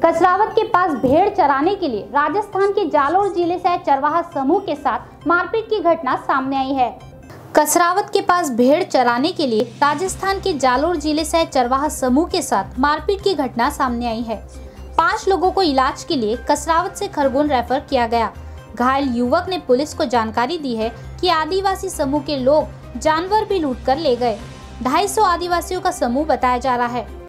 कसरावत के पास भेड़ चराने के लिए राजस्थान के जालोर जिले से चरवाहा समूह के साथ मारपीट की घटना सामने आई है। कसरावत के पास भेड़ चराने के लिए राजस्थान के जालोर जिले से चरवाहा समूह के साथ मारपीट की घटना सामने आई है। 5 लोगों को इलाज के लिए कसरावत से खरगोन रेफर किया गया। घायल युवक ने पुलिस को जानकारी दी है कि आदिवासी समूह के लोग जानवर भी लूट कर ले गए। 250 आदिवासियों का समूह बताया जा रहा है।